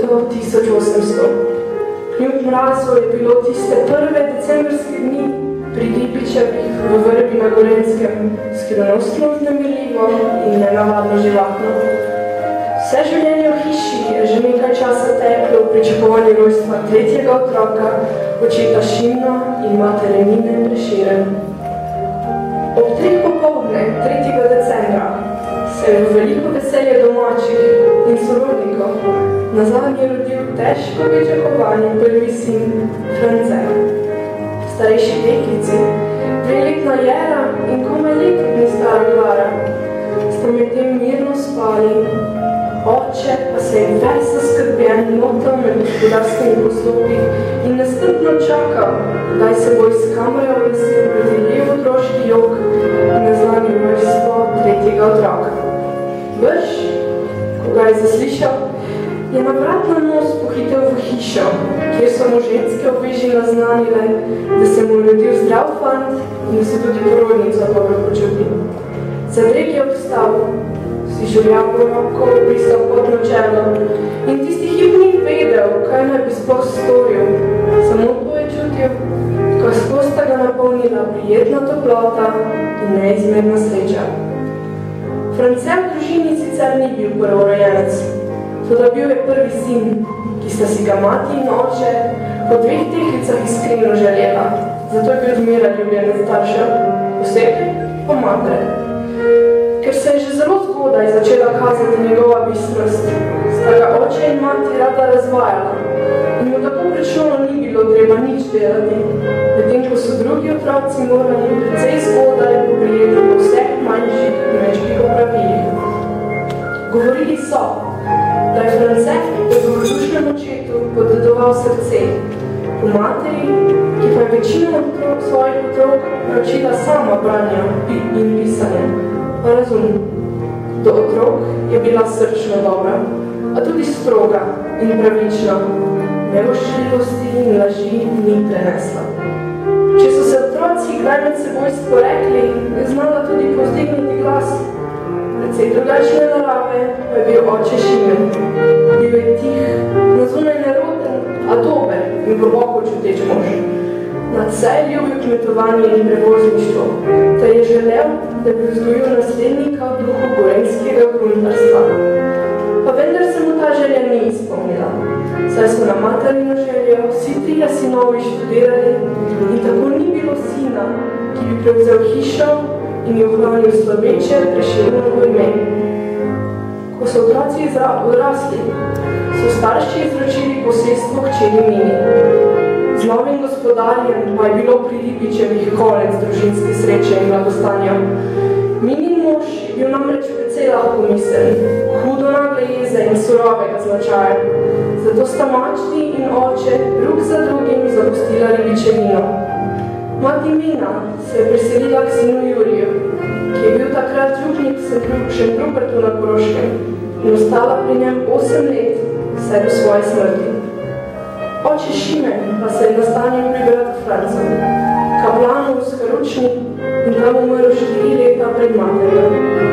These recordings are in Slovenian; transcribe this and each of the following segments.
leto 1800. Kljub mrazu je bilo tiste prve decembrske dni pri Ribičevih v vrbi na Gorenjskem skrivnostno vznemirljivo in nenavadno živahno. Vse življenje v hiši je že nekaj časa teklo v pričakovanju rojstva tretjega otroka, očeta Šimna in matere Nine Prešeren. Ob 3 popoldne 3. decembra se je v veliko veselje domačih in sorodnikov nazadnje rodil težko pričakovani prvi sin France. Starejši deklici, 2-letna Jera in komaj leto dni stara Klara, sta medtem mirno spali, oče pa se je ves zaskrbljen motal med gospodarskimi postopki in nestrpno čakal, kdaj se bo iz kamere oglasil predeljiv otroški jok in naznanil vrstvo tretjega otroka. Brž, ko ga je zaslišal, je na vrat na nos pohitel v hišo, kjer so mu ženske obveži naznanile, da se mu rodil zdrav fant in da se tudi porodnica dobro počuti. Zadreg je obstal, si žurjavo roko obrisal pod načelo in tisti hip ni vedel, kaj naj bi sploh storil. Samo to je čutil, kako sta ga napolnila prijetna toplota in neizmerna sreča. France v družini sicer ni bil prvorojenec, toda bil je prvi sin, ki sta si ga mati in oče po 2 deklicah iskreno želela, zato je bil zmeraj ljubljen staršev, posebej po matere. Ker se je že zelo zgodaj začela kazati njegova bistrost, sta ga oče in mati rada razvajala in mu tako prečnovno ni bilo treba nič delati, medtem ko so drugi otroci morali precej zgodaj poprijeti po vseh manjših kmečkih opravilih. Govorili so, da je France po dobrodušnem očetu podedoval srce, po materi, ki pa je večino svojih otrok naučila sama branja in pisanja. Pa razum, do otrok je bila srčno dobra, a tudi stroga in pravična, nevoščljivosti in laži ni prenesla. Če so se otroci kdaj med seboj sporekli, je znala tudi povzdigniti glas. Precej drugačne narave pa je bil oče Šimen. Bil je tih, nazunaj neroden, a dober in globoko čuteč mož. Nadvse je ljubil kmetovanje in prevozništvo, te je želel, da bi vzgojil naslednika v duhu gorenjskega gruntarstva. Pa vendar se mu ta želja ni izpolnila, saj so na materino željo vsi 3 sinovi študirali in tako ni bilo sina, ki bi prevzel hišo in je ohranil sloveče Prešernovo ime. Ko so otroci odrasli, so starši izročili posestvo hčeri Mini. Z novim gospodarjem pa je bilo pri Ribičevih konec družinske sreče in blagostanja. Minin mož je bil namreč precej lahkomiseln, hudo nagle jeze in surovega značaja. Zato sta mačti in oče drug za drugim zapustila Ribičevino. Mati Mina se je preselila k sinu Juriju, ki je bil takrat župnik v Šentrupertu na Koroškem in ostala pri njem 8 let, vse do svoje smrti. Oče Šimen pa se je nastanil pri bratu Francem, kaplanu v Skaručni in tam umrl 4 leta pred materijo.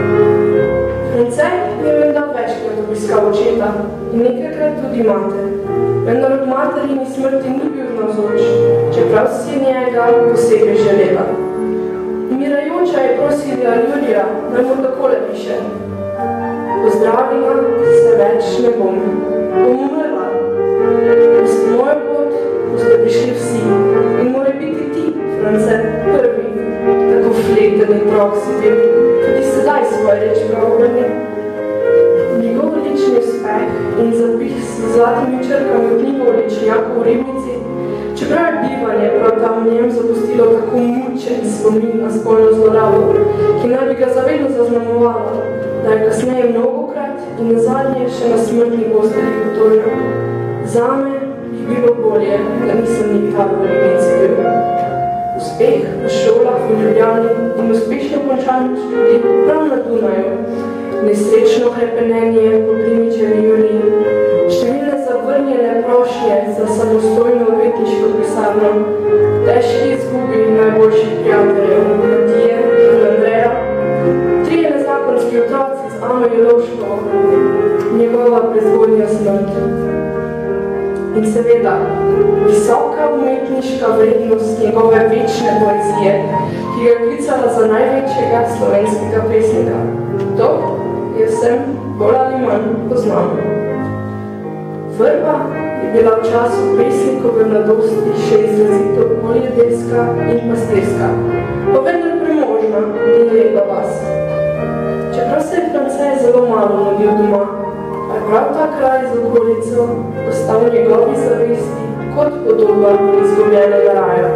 France je menda večkrat obiskal očeta in nekajkrat tudi mater, vendar od materini smrti ni bil navzoč, čeprav si njega posebej želela. Umirajoča je prosila Jurija, da mu takole piše: Pozdravila se več ne bom, bom umrla. S mojo pot boste prišli vsi in mora biti ti, France, prvi, tako fleten in trok si bil, tudi sedaj svoje reč pravobranil. Njegov lični uspeh in zapis z zlatimi črkami v knjigo o ličnjaku v Ribnici, čeprav je bivanje prav tam v njem zapustilo tako mučen spomin na spolno zlorabo, ki naj bi ga zavedno zaznamovala, da je kasneje mnogokrat in nazadnje še na smrtni postelji potožil. Zame bi bilo bolje, da nisem nikdar v Ribnici bil. Uspeh v šolah v Ljubljani in uspešno končan študij prav na Dunaju, nesrečno hrepenenje po Primičevi Juliji, številne zavrnjene prošnje za samostojno odvetniško pisarno, težki izgubi najboljših prijateljev, Matije in Andreja, 3 nezakonski otroci z Ano Jelovškovo, njegova prezgodnja smrt. In seveda, visoka umetniška vrednost njegove večne poezije, ki ga je klicala za največjega slovenskega pesnika. To je vsem bolj ali manj poznano. Vrba je bila v času pesnikove mladosti še izrazito poljedelska in pastirska, pa vendar premožna in lepa vas. Čeprav se je France zelo malo mudil doma, pa je prav ta kraj z okolico ostal v njegovi zavesti kot podoba izgubljenega raja.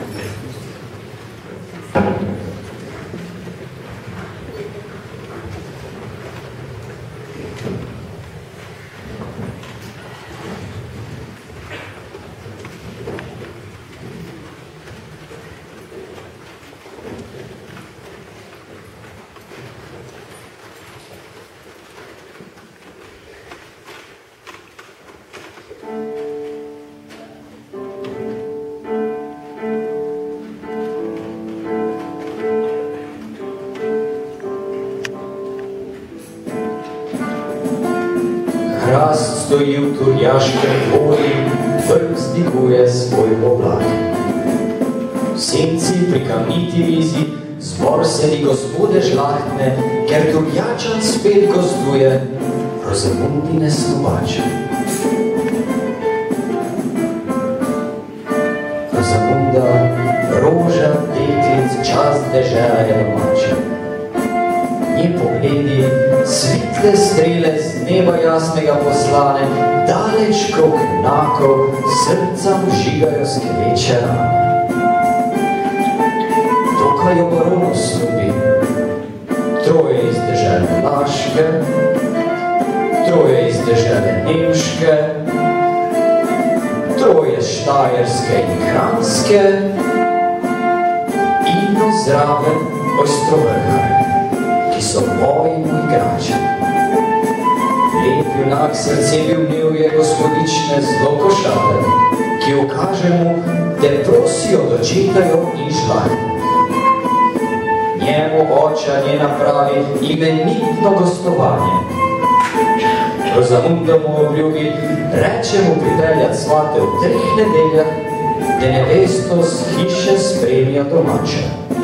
Hrast stoji v Turjaškem polju, vrh vzdiguje svoj oblak. V senci pri kamniti mizi zbor sedi gospode žlahtne, ker Turjačan spet gostuje, Rozamundine snovače. Rozamunda, roža, deklic, čast dežela je domača. Nje pogledi, svitle strele z neba jasnega poslane, daleč krog nakov, srcam žigajo skeleče rane. Dokaj jo barono snubi, troje iz dežele Laške, troje iz dežele Nemške, troje Štajerske in Kranjske in zraven Ostrovrhare, ki so moji moj igrači. Lep junak srce bi vnil je gospodične zelo košate, ki ukaže mu, da prosijo dočetajo in žlahtne. Njemu oča njena pravi imenitno gostovanje. Rozamunda mu obljubi, reče mu pripeljat svate v 3 nedeljah, da nevesto z hiše spremlja domače.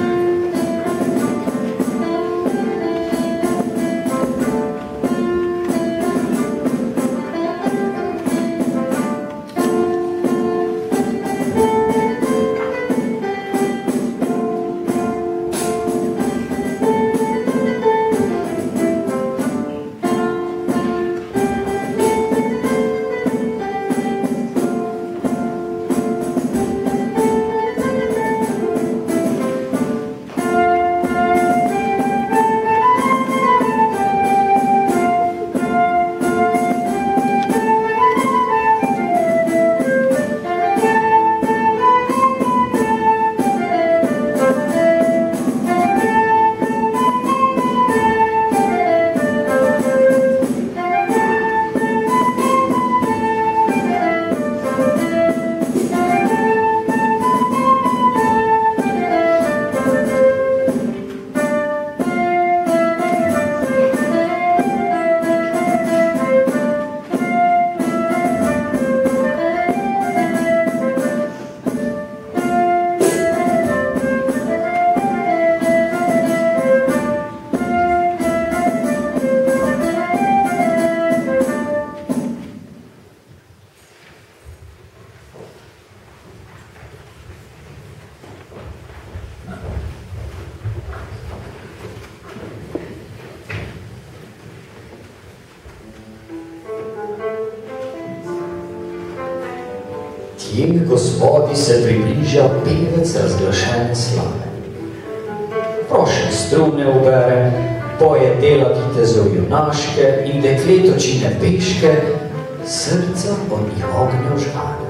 Tim gospodi se približa pevec razglašene slave. Prošle strune ubere, poje dela vitezov junaške in dekletočine peške, srca od njih ognjo žgane.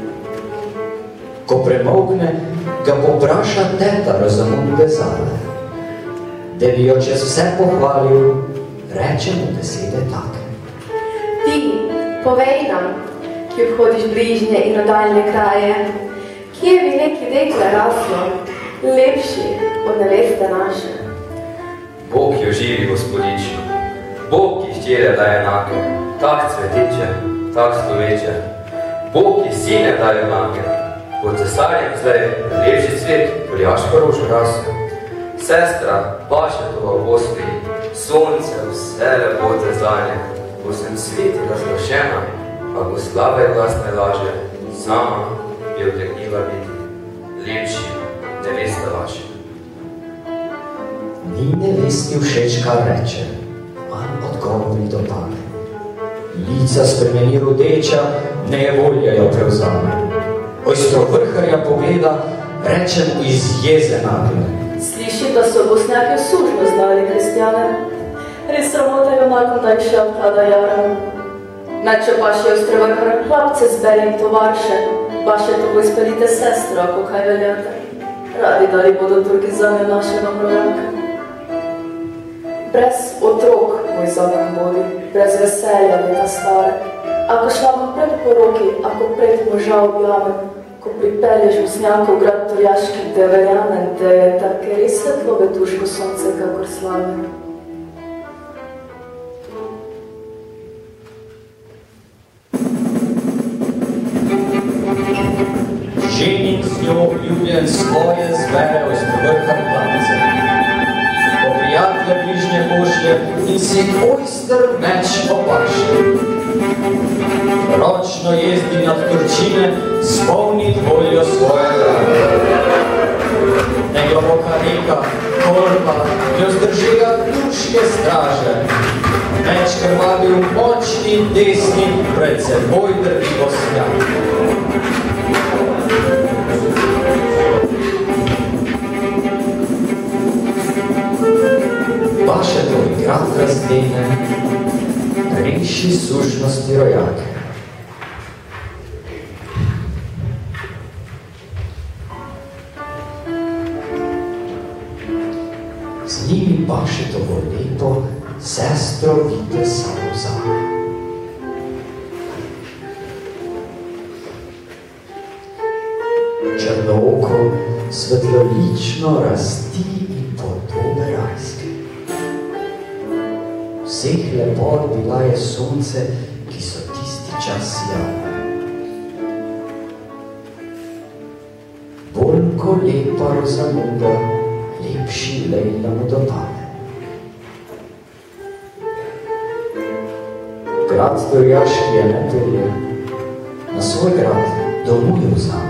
Ko premolkne, ga popraša teta Rozamunde Zale. Da bi jo čez vse pohvalil, reče mu besede take. Ti, povej nam, ki obhodiš bližnje in odaljne kraje, kje bi neki dekle raslo, lepši od neveste naše? Bog jo živi, gospodično, Bog, ki štire daje enake, tak cvetiče, tak sloveče, Bog, ki sine daje enake, pod cesarjem zdaj lepši cvet, poljaško rožo raslo. Sestra, Pašetova v Bosni, sonce, vse lepote zanje, ko sem sveti razglašena, a ko slave glas ne laže, sama bi odtegnila biti lepši, nevesta vaša. Ni nevesti všeč, kar reče, manj odgovori dopade. Lica spremeni rodeča, nejevolja jo prevzame. Ostrovrharja pogleda naredila, rečem iz jeze nagle. Sliši, da so Bosnjaki sužno znali kristjane. Res sramota junakom, da jih še obklada jara. Meče baš je Ostrevakar, hlapce zberi in tovarše. Baš je to izpelite sestro, ako kaj veljate. Radi dali bodo Turki zame našega vrojaka. Brez otrok moj zakon vodi, brez veselja leta stare. Ako šla pred poroki, ako pred moža objavem, ko pripelješ Bosnjakov grad Torjaški, da verjamem, da je tako res svetlo betuško sonce, kakor slave. Ženin z njo ljubljen svoje zvere Ostrovrhar plance. Po prijatelje bližnje pošlje in si ojster meč opaše. Ročno jezdi nad Turčine, spolnit voljo svoje drage. Negloboka reka, korpa, jo zdržega turške straže. Meč krvavi v močni desni, pred seboj drži Bosnjak. Vaše to grad razdene, reši sušnosti rojake. Z njimi paše to lepo, sestro vite samo zame. Črnooko svetlolično rasti in podobe rajske. Vseh lepot bila je sonce, ki so tisti čas sijale. Bolj ko lepa Rozamuda, lepši Lejla mu dopade. Grad Torjaški je netelje, na svoj grad domuje vzame.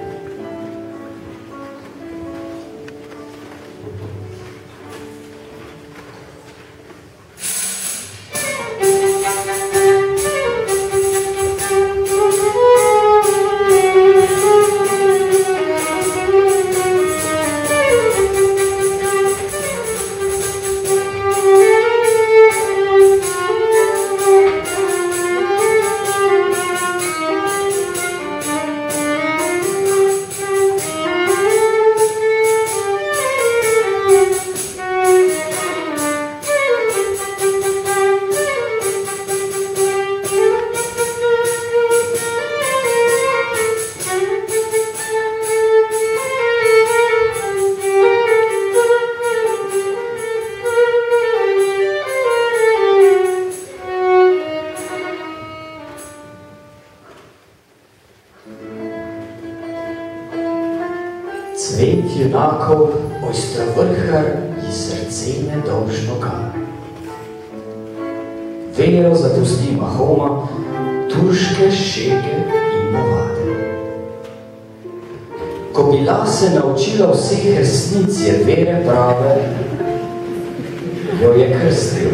Cvet junakov Ostrovrhar ji srce nedolžno gane. Vero zapusti mahoma, turške šege in navade. Ko bila se naučila vseh resnic je vere prave, jo je krstil.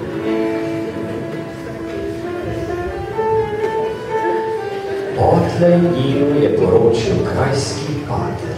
Potlej njiju je poročil krajski pater.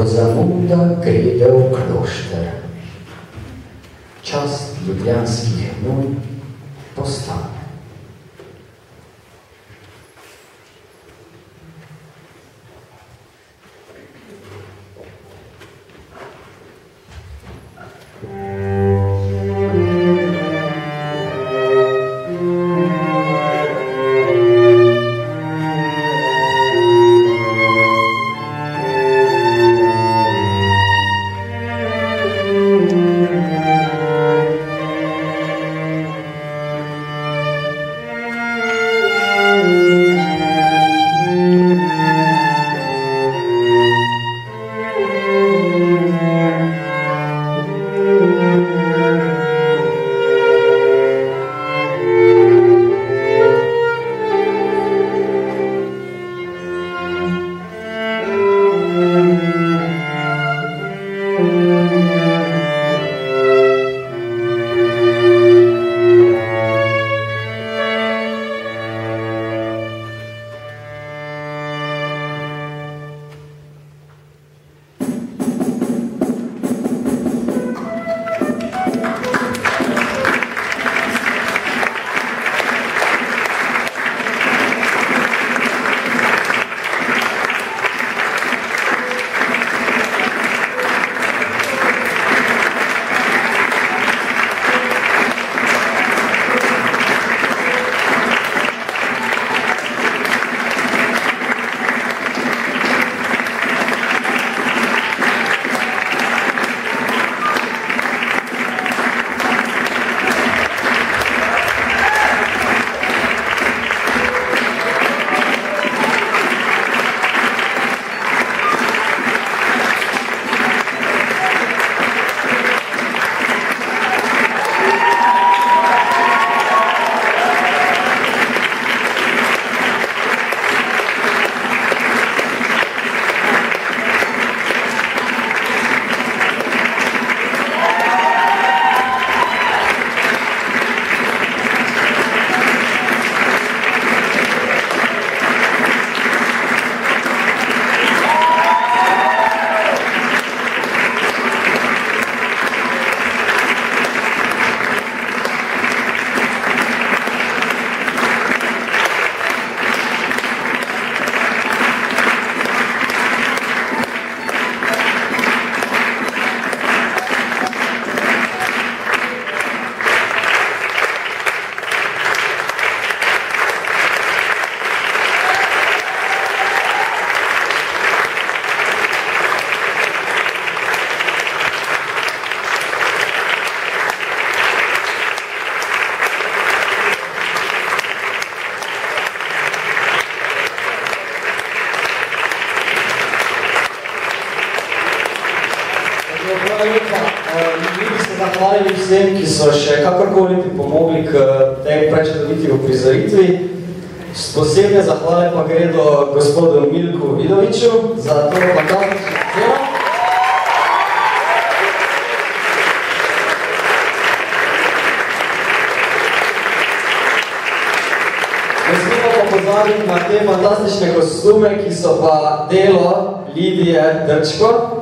ko zamuda grede v klošter. Čast ljubljanskih nun postane. Zahvalili vsem, ki so še kakorkoli pripomogli k tej prečudoviti uprizoritvi. Posebne zahvale pa gre do gospodu Milku Vidoviču za to fantastično delo. Ne smemo pa pozabiti na te fantastične kostume, ki so pa delo Lidije Drčko.